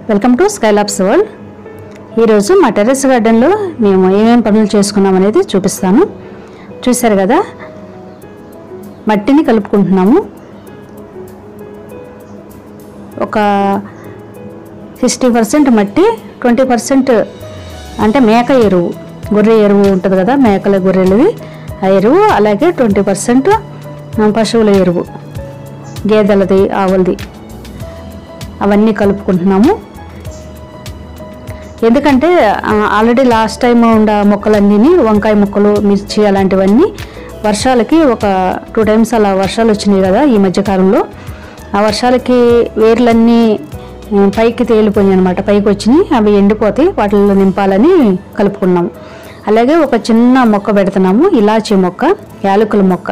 Welcome to Skylabs world. ఈరోజు మా terrace గార్డెన్లో మేము ఏమేమి పనులు చేసుకున్నాం అనేది చూపిస్తాను. చూశారు కదా, మట్టిని కలుపుకుంటున్నాము. ఒక 60% మట్టి, 20% అంటే మేక ఎరువు, గొర్రె ఎరువు ఉంటుంది కదా, మేకల గొర్రెలది ఆ ఎరువు, అలాగే 20% పశువుల ఎరువు, గేదెలది, ఆవులది, అవన్నీ కలుపుకుంటున్నాము. ఎందుకంటే ఆల్రెడీ లాస్ట్ టైం ఉన్న మొక్కలన్నీ, వంకాయ మొక్కలు, మిర్చి అలాంటివన్నీ వర్షాలకి ఒక 2 times అలా వర్షాలు వచ్చినాయి కదా ఈ మధ్యకాలంలో. ఆ వర్షాలకి వేర్లన్నీ పైకి తేలిపోయినాయి అనమాట, పైకి వచ్చినాయి. అవి ఎండిపోతాయి, వాటిల్లో నింపాలని కలుపుకున్నాము. అలాగే ఒక చిన్న మొక్క పెడుతున్నాము, ఇలాచీ మొక్క, యాలకుల మొక్క.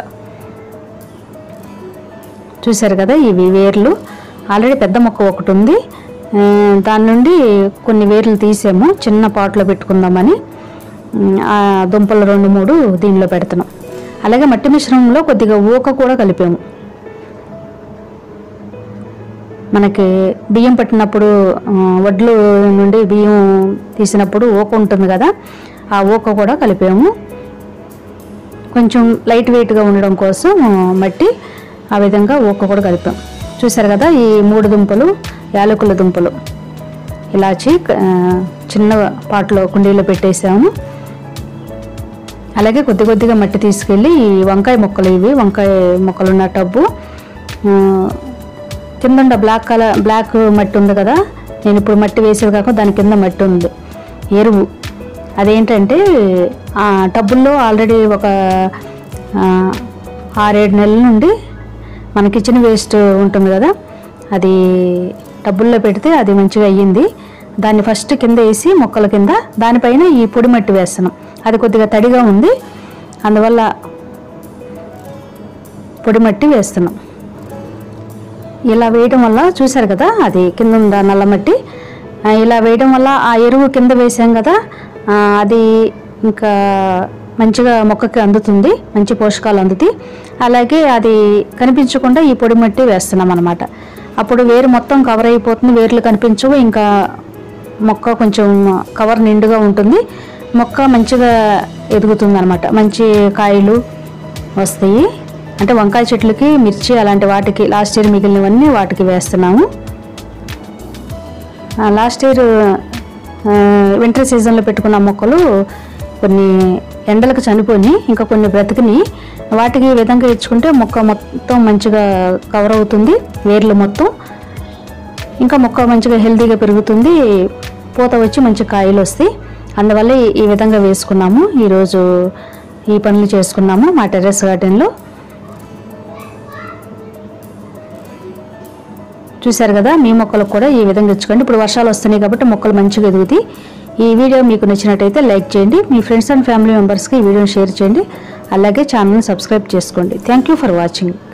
చూశారు కదా, ఇవి వేర్లు. ఆల్రెడీ పెద్ద మొక్క ఒకటి ఉంది, దాని నుండి కొన్ని వేర్లు తీసాము, చిన్న పాట్లో పెట్టుకుందామని. ఆ దుంపలు 2-3 దీనిలో పెడుతున్నాం. అలాగే మట్టి మిశ్రమంలో కొద్దిగా ఊక కూడా కలిపాము. మనకి బియ్యం పట్టినప్పుడు, వడ్లు నుండి బియ్యం తీసినప్పుడు ఊక ఉంటుంది కదా, ఆ ఊక కూడా కలిపాము. కొంచెం లైట్ వెయిట్గా ఉండడం కోసం మట్టి ఆ విధంగా ఊక కూడా కలిపాము. చూసారు కదా, ఈ 3 దుంపలు యాలకుల దుంపలు, ఇలాచి చిన్న పాటలో కుండీలో పెట్టేసాము. అలాగే కొద్దిగా మట్టి తీసుకెళ్ళి ఈ వంకాయ మొక్కలు, ఇవి వంకాయ మొక్కలు ఉన్న టబ్బు కింద బ్లాక్ మట్టి ఉంది కదా, నేను ఇప్పుడు మట్టి వేసేది కాకుండా దాని కింద మట్టి ఉంది, ఎరువు. అదేంటంటే ఆ టబ్బుల్లో ఆల్రెడీ ఒక 6-7 నెలల నుండి మన కిచెన్ వేస్ట్ ఉంటుంది కదా, అది టబ్బుల్లో పెడితే అది మంచిగా అయ్యింది. దాన్ని ఫస్ట్ కింద వేసి మొక్కల కింద, దానిపైన ఈ పొడి మట్టి వేస్తున్నాం. అది కొద్దిగా తడిగా ఉంది, అందువల్ల పొడి మట్టి వేస్తున్నాం. ఇలా వేయడం వల్ల చూసారు కదా, అది కింద ఉందా నల్ల మట్టి, ఇలా వేయడం వల్ల ఆ ఎరువు కింద వేసాం కదా, అది ఇంకా మంచిగా మొక్కకి అందుతుంది, మంచి పోషకాలు అందుతాయి. అలాగే అది కనిపించకుండా ఈ పొడి మట్టి వేస్తున్నాం అన్నమాట. అప్పుడు వేరు మొత్తం కవర్ అయిపోతుంది, వేర్లు కనిపించవు, ఇంకా మొక్క కొంచెం కవర్ నిండుగా ఉంటుంది, మొక్క మంచిగా ఎదుగుతుంది అనమాట, మంచి కాయలు వస్తాయి. అంటే వంకాయ చెట్లకి, మిర్చి అలాంటి వాటికి లాస్ట్ ఇయర్ మిగిలినవన్నీ వాటికి వేస్తున్నాము. లాస్ట్ ఇయర్ వింటర్ సీజన్లో పెట్టుకున్న మొక్కలు కొన్ని ఎండలకు చనిపోయి, ఇంకా కొన్ని బ్రతికిని, వాటికి ఈ విధంగా ఇచ్చుకుంటే మొక్క మొత్తం మంచిగా కవర్ అవుతుంది, వేర్లు మొత్తం. ఇంకా మొక్క మంచిగా హెల్తీగా పెరుగుతుంది, పూత వచ్చి మంచి కాయలు వస్తాయి. అందువల్ల ఈ విధంగా వేసుకున్నాము. ఈరోజు ఈ పనులు చేసుకున్నాము మా టెర్రస్ గార్డెన్లో. చూశారు కదా, మీ మొక్కలకు కూడా ఈ విధంగా ఇచ్చుకోండి. ఇప్పుడు వర్షాలు వస్తున్నాయి కాబట్టి మొక్కలు మంచిగా ఎదుగుతాయి. ఈ వీడియో మీకు నచ్చినట్టయితే లైక్ చేయండి, మీ ఫ్రెండ్స్ అండ్ ఫ్యామిలీ మెంబర్స్కి ఈ వీడియోని షేర్ చేయండి, అలాగే ఛానల్ని సబ్స్క్రైబ్ చేసుకోండి. Thank you for watching.